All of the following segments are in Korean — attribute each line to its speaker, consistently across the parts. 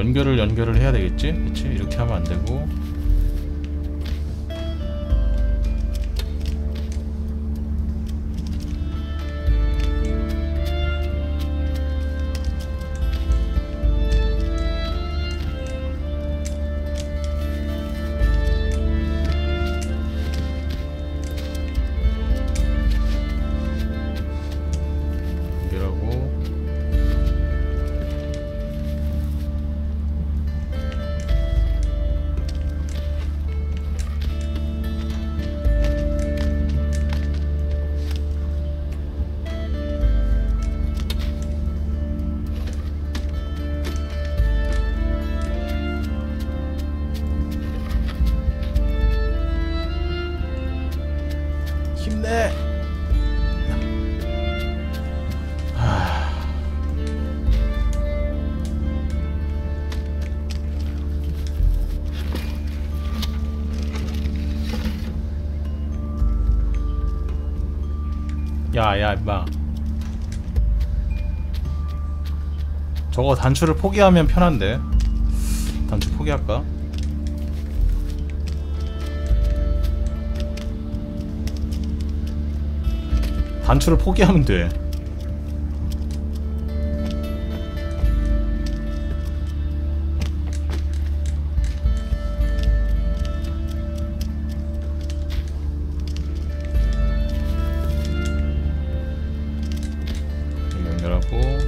Speaker 1: 연결을 해야 되겠지? 그치? 이렇게 하면 안 되고. 힘내. 야야 임마, 저거 단추를 포기하면 편한데. 단추 포기할까? 단추를 포기하면 돼. 연결하고.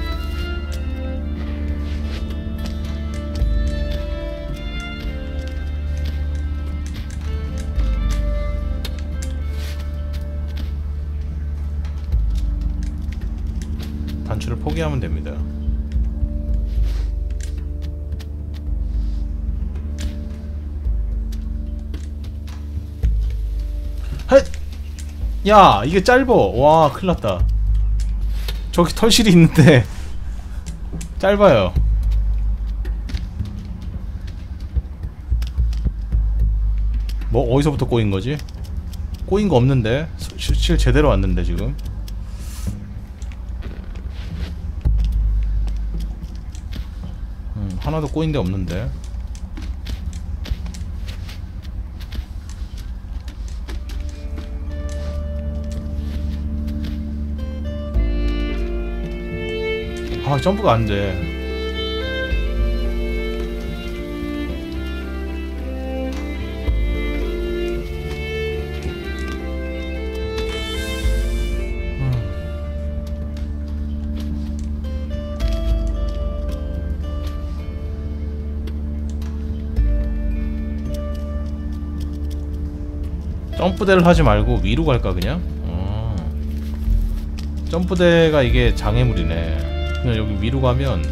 Speaker 1: 단추를 포기하면 됩니다. 헷! 야, 이게 짧어. 와, 큰일났다. 저기 털실이 있는데 짧아요. 뭐 어디서부터 꼬인거지? 꼬인거 없는데? 실 제대로 왔는데 지금. 하나도 꼬인 데 없는데. 아, 점프가 안 돼. 점프대를 하지 말고 위로 갈까 그냥? 점프대가 이게 장애물이네. 그냥 여기 위로 가면,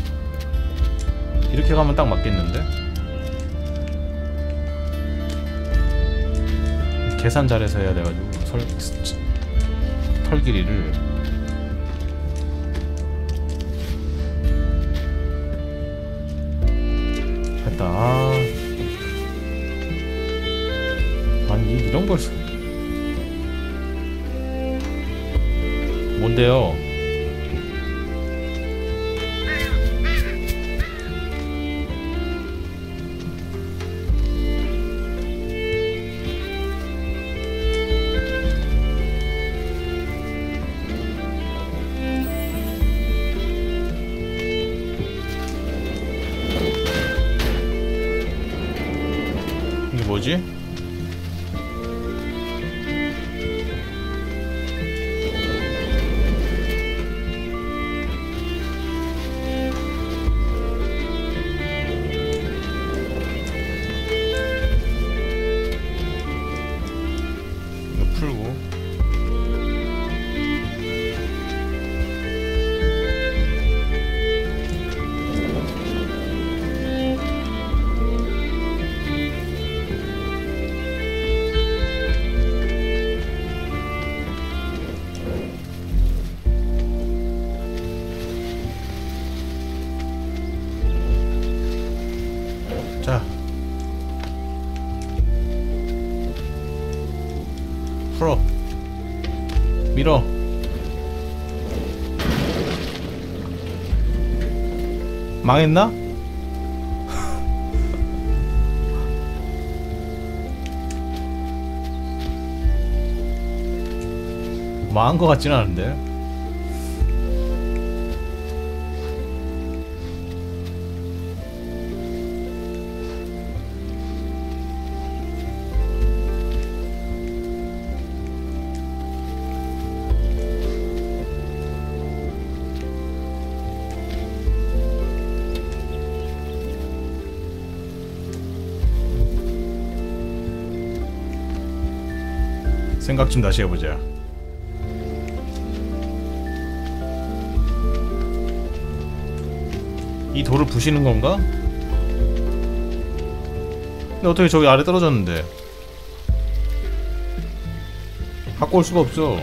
Speaker 1: 이렇게 가면 딱 맞겠는데? 계산 잘해서 해야 돼가지고 털 길이를. 됐다. 아니 이런 걸 뭔데요? 이게 뭐지? 풀고. 자, 풀어. 밀어. 망했나? 망한 것 같지는 않은데. 생각 좀 다시 해보자. 이 돌을 부시는 건가? 근데 어떻게 저기 아래 떨어졌는데 갖고 올 수가 없어.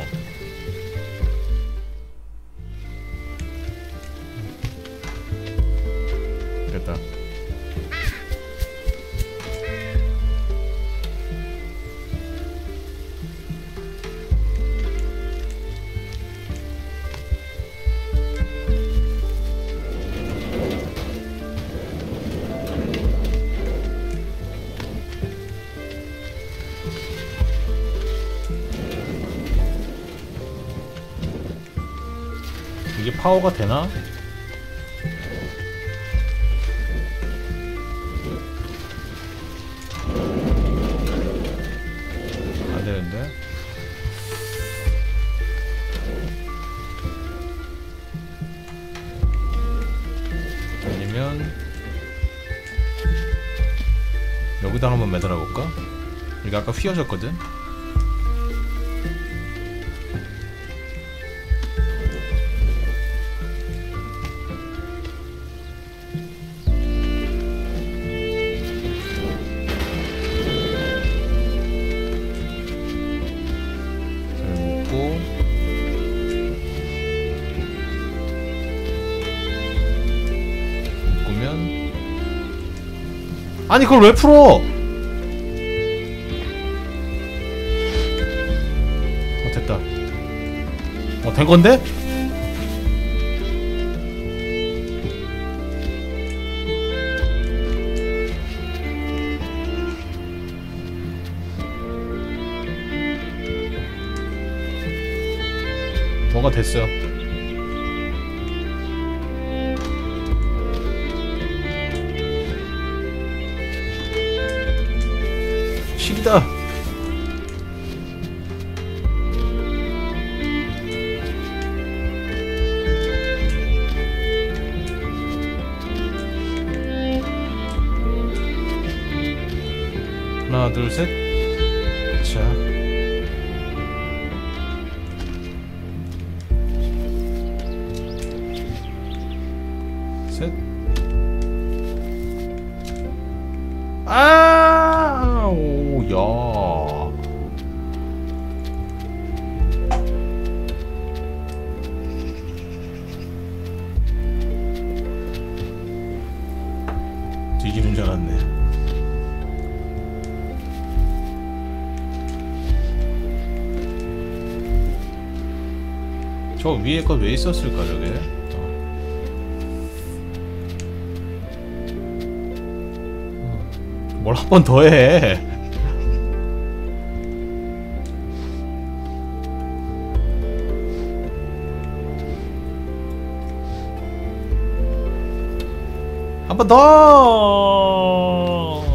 Speaker 1: 됐다. 이게 파워가 되나? 안 되는데? 아니면 여기다 한번 매달아 볼까? 여기 아까 휘어졌거든? 아니 그걸 왜 풀어? 됐다. 된건데? 뭐가 됐어. 실이다. 하나 둘 셋. 자 셋. 아, 오, 야. 뒤지는 줄 알았네. 저 위에 거 왜 있었을까 저게? 뭘 한 번 더 해. 한 번 더.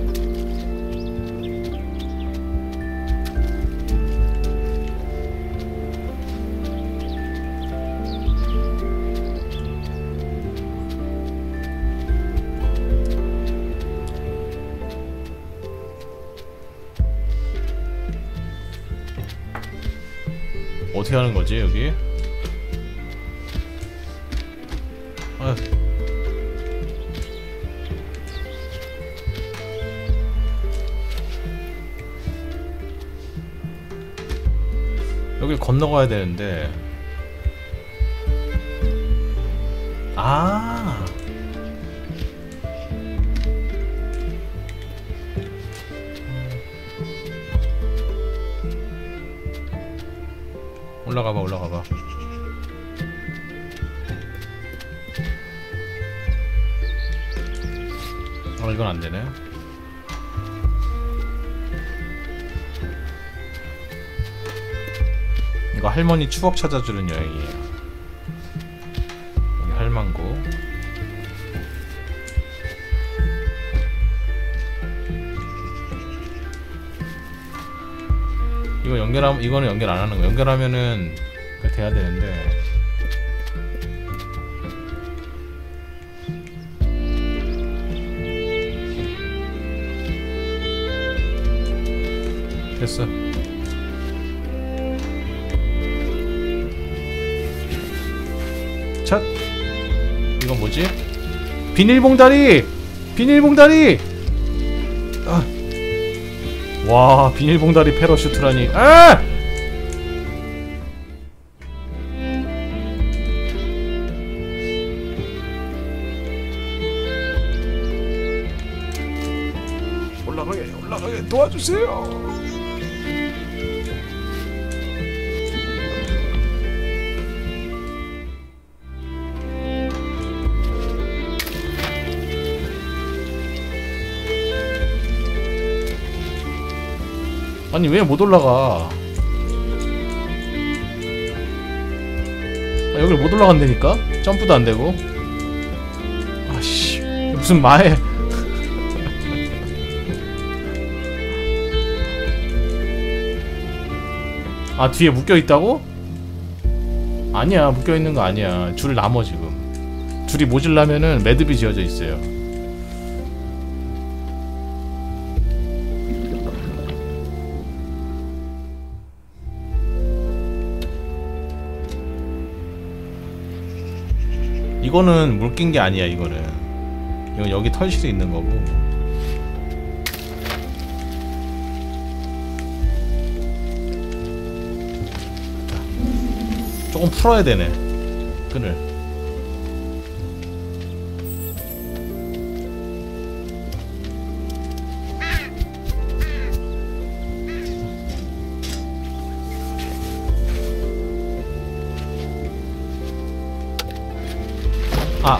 Speaker 1: 어떻게 하는 거지 여기? 아. 여길 건너가야 되는데. 아. 올라가봐 올라가봐. 이건 안되네. 이거 이거 할머니 추억 찾아주는 여행이에요. 여기 할망구. 이거 연결하면, 이거는 연결 안 하는 거. 연결하면은 돼야 되는데. 됐어. 찻. 이건 뭐지? 비닐봉다리! 비닐봉다리! 아. 와, 비닐봉다리 패러슈트라니. 아! 올라가게 도와주세요. 아니 왜 못 올라가? 아, 여길 못 올라간다니까? 점프도 안 되고. 아씨, 무슨 마에. 아, 뒤에 묶여 있다고? 아니야, 묶여 있는 거 아니야. 줄 남어 지금. 줄이 모질라면은 매듭이 지어져 있어요. 이거는 물낀 게 아니야. 이거는 여기 털실이 있는 거고. 자, 조금 풀어야 되네 끈을. 아!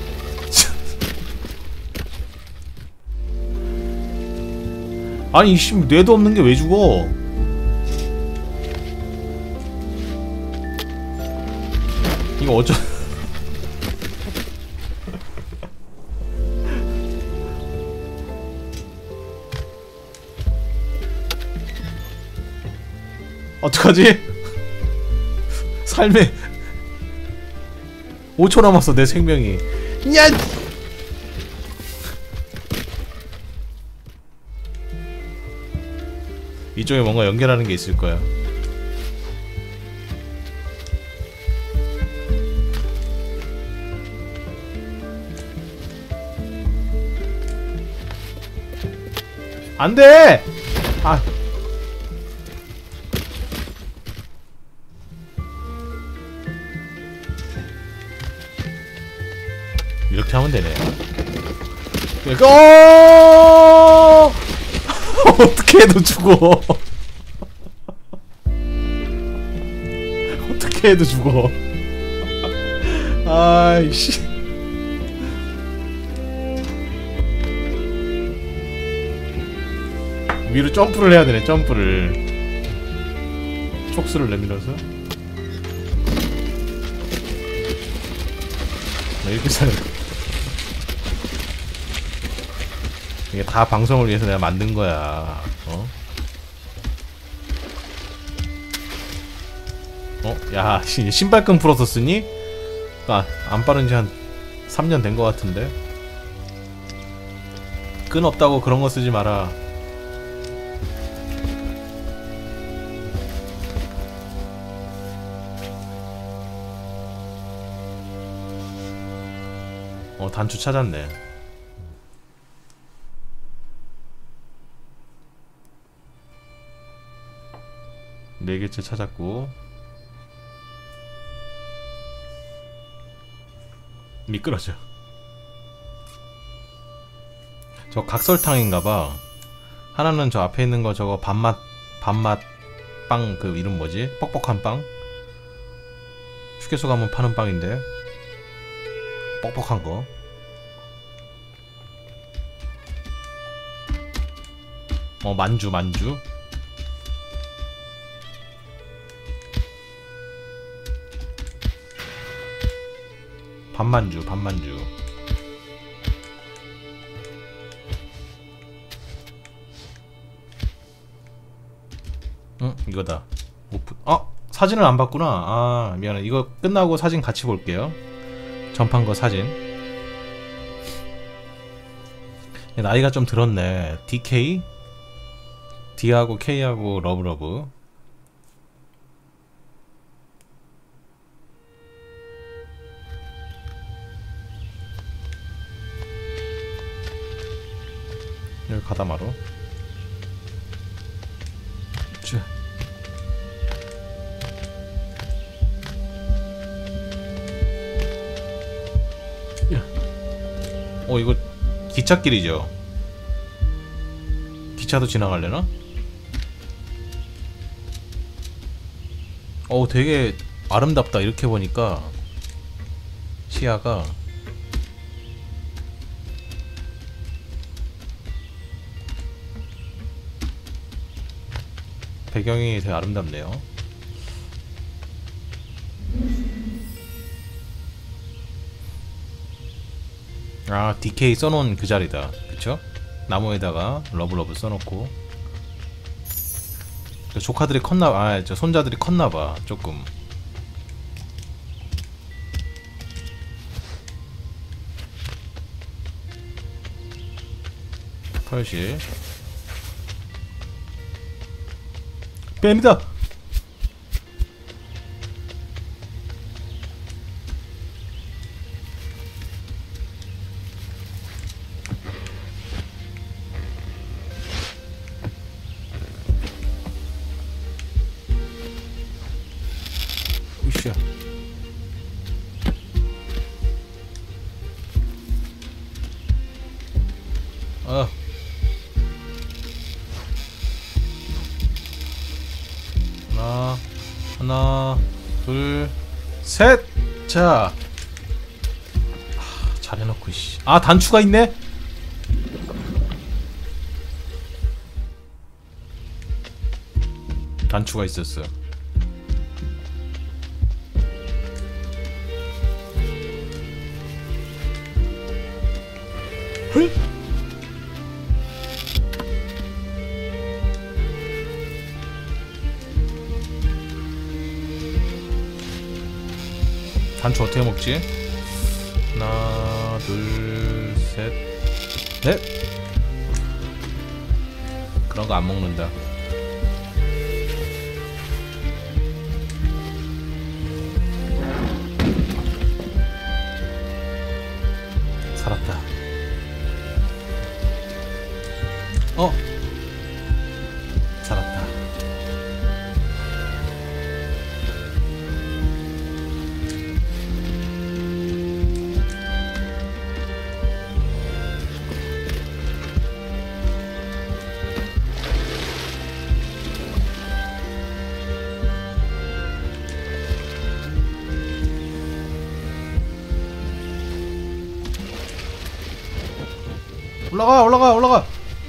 Speaker 1: 아니 이씨, 뇌도 없는 게 왜 죽어? 이거 어쩌... 어떡하지? 삶에 5초 남았어 내 생명이. 야! 이쪽에 뭔가 연결하는 게 있을 거야. 안 돼! 아. 이렇게 하면 되네. 이거 어떻게 해도 죽어. 어떻게 해도 죽어. 아이씨. 위로 점프를 해야 되네. 점프를. 촉수를 내밀어서. 이렇게 살. 이게 다 방송을 위해서 내가 만든 거야. 어? 어? 야, 신발끈 풀어서 쓰니? 아, 안 빠른 지 한 3년 된 거 같은데? 끈 없다고 그런 거 쓰지 마라. 단추 찾았네. 네 개째 찾았고. 미끄러져. 저 각설탕인가봐. 하나는 저 앞에 있는 거 저거 밥맛 빵 그 이름 뭐지? 뻑뻑한 빵? 휴게소 가면 파는 빵인데 뻑뻑한 거. 만주. 반만주 반만주. 응 이거다. 오픈. 사진을 안 봤구나. 아 미안해. 이거 끝나고 사진 같이 볼게요. 전판 거 사진. 나이가 좀 들었네. DK? D하고 K하고 러브러브. 여기 가다마루. 이거 기찻길이죠. 기차도 지나갈래나? 되게 아름답다. 이렇게 보니까 시야가. 배경이 되게 아름답네요. 아 DK 써놓은 그 자리다. 그쵸? 나무에다가 러브러브 써놓고. 조카들이 컸나, 저 손자들이 컸나봐 조금. 털실 뱀이다. 으쌰. 하나, 둘, 셋! 자. 잘 해놓고, 씨. 단추가 있네? 단추가 있었어. 헐? 단추 어떻게 먹지? 하나, 둘, 셋, 넷. 그런 거 안 먹는다. 살았다. 살았다. 올라가 올라가 올라가.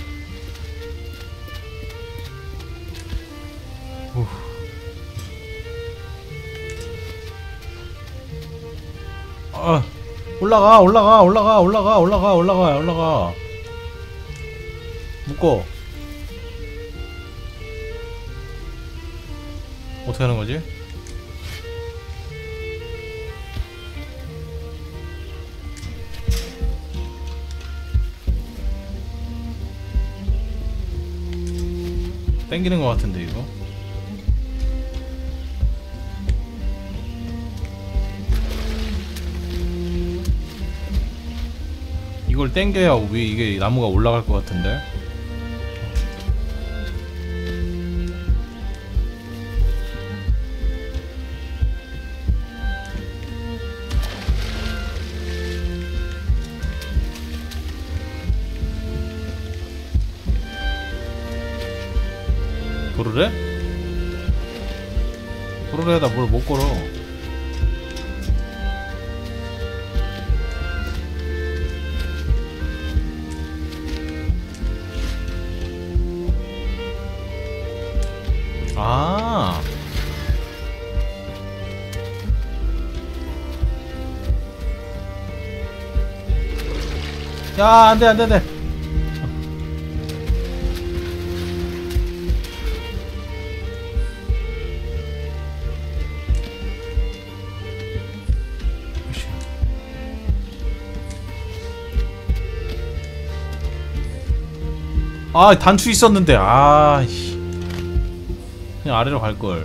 Speaker 1: 올라가 올라가 올라가 올라가 올라가 올라가 올라가. 묶어. 어떻게 하는 거지? 땡기는 것 같은데 이거. 이걸 땡겨야 위 이게 나무가 올라갈 것 같은데. 도르래? 도르래에다 뭘 못 걸어. 아 야, 안돼 안돼 안돼. 아, 단추 있었는데. 아, 그냥 아래로 갈걸.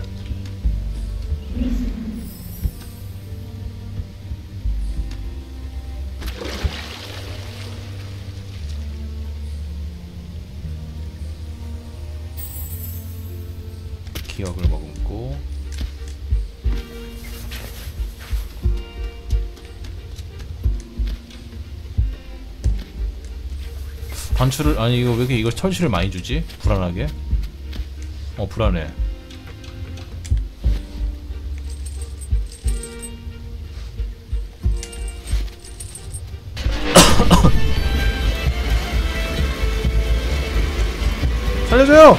Speaker 1: 기억을 머금고. 단추를, 아니 이거 왜 이렇게 이걸 철시를 많이 주지? 불안하게. 불안해. 살려줘요!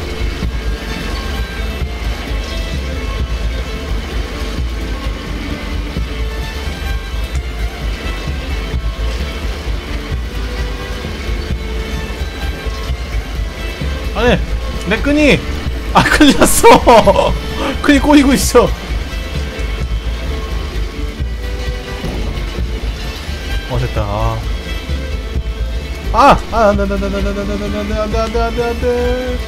Speaker 1: 아니, 내 끈이! 아, 큰일 났어! 끈이 꼬이고 있어! 됐다. 안 돼, 안 돼, 안 돼, 안 돼, 안 돼, 안 돼, 안 돼, 안 돼, 안 돼, 안 돼.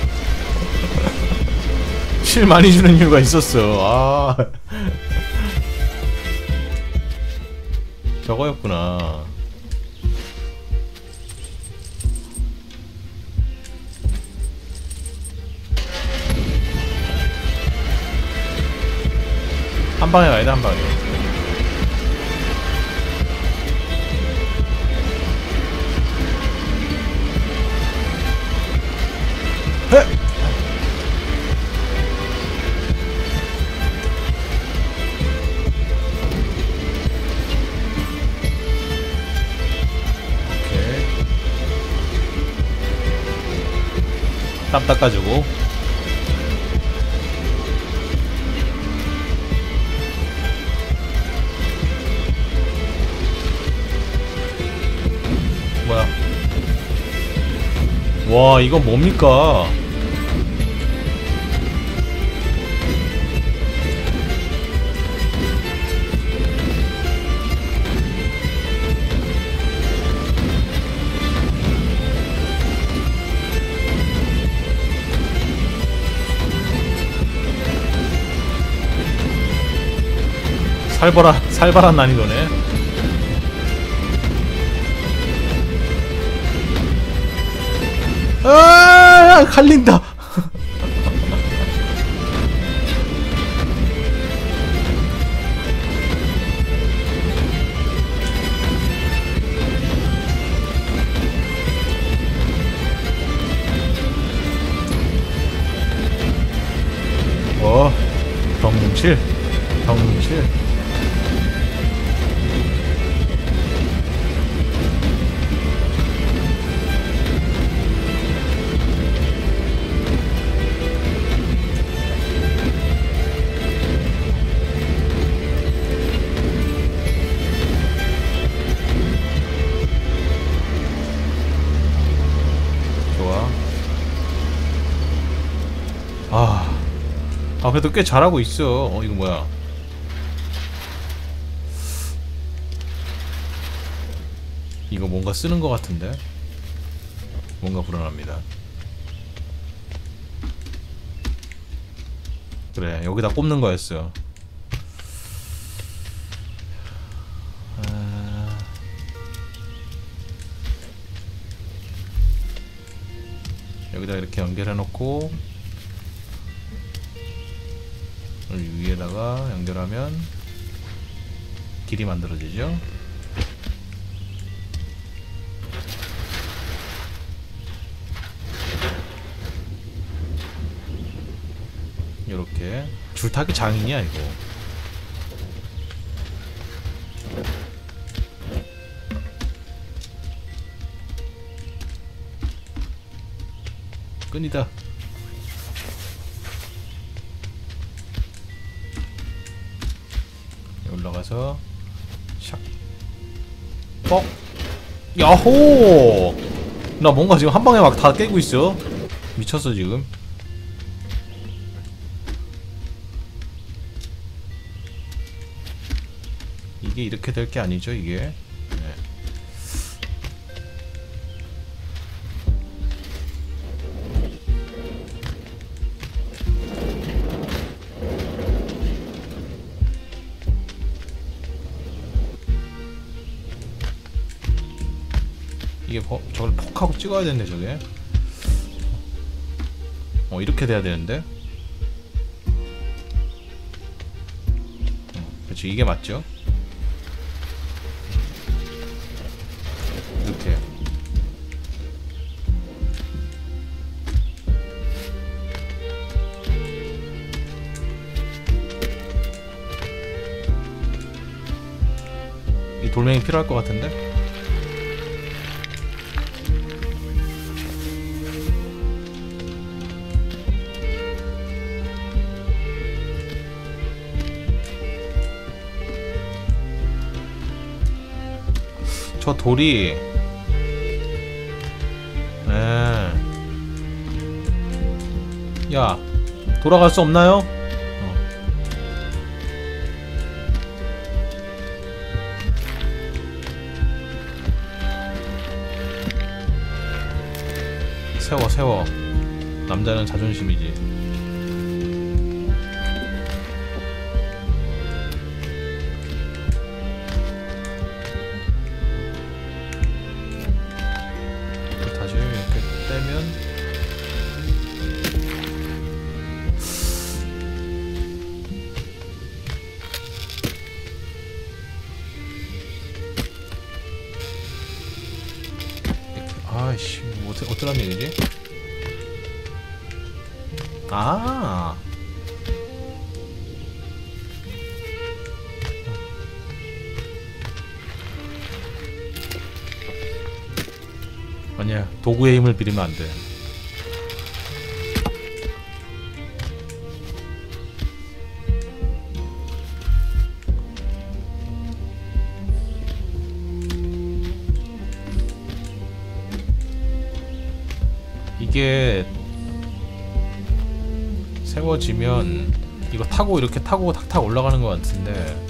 Speaker 1: 실 많이 주는 이유가 있었어. 저거였구나. 한 방에 가야 돼, 한 방에. 헤! 오케이. 땀 닦아주고. 뭐야? 와, 이건 뭡니까? 살벌한 난이도네. 갈린다. 덩실. 그래도 꽤 잘하고 있어. 이거 뭐야? 이거 뭔가 쓰는 것 같은데? 뭔가 불안합니다. 그래, 여기다 꼽는 거였어. 여기다 이렇게 연결해 놓고 위에다가 연결하면 길이 만들어지죠. 요렇게 줄타기 장인이야 이거. 끈이다. 올라가서 샥 뻑 야호! 나 뭔가 지금 한 방에 막 다 깨고 있어. 미쳤어 지금. 이게 이렇게 될 게 아니죠 이게. 네. 이게 저걸 폭하고 찍어야 되는데 저게. 이렇게 돼야 되는데. 그렇지, 이게 맞죠? 이렇게. 이 돌멩이 필요할 것 같은데? 저 돌이 야, 돌아갈 수 없나요? 세워 세워. 남자는 자존심이지. 다시 이렇게 떼면 아이씨, 뭐 어쩌란 얘기지? 아, 아니야, 도구의 힘을 빌리면 안 돼. 이게 세워지면 이거 타고 이렇게 타고 탁탁 올라가는 것 같은데,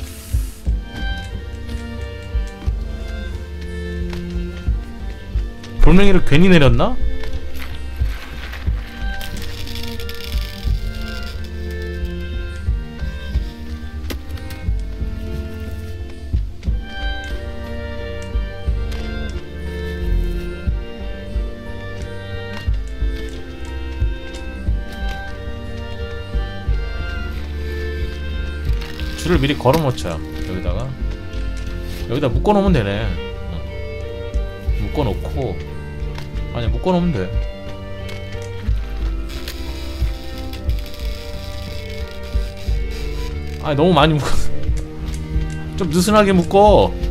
Speaker 1: 돌멩이를 괜히 내렸나? 줄을 미리 걸어 놓자. 여기다 묶어 놓으면 되네. 묶어 놓고, 아니 묶어 놓으면 돼. 아니 너무 많이 묶어. 좀 느슨하게 묶어.